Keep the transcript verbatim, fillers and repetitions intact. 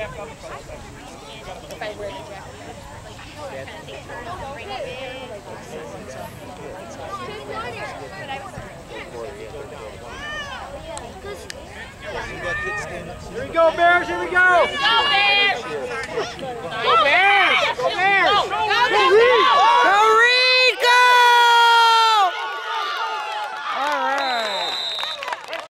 Here we go, Bears, here we go! Go, Bears! Go, Bears!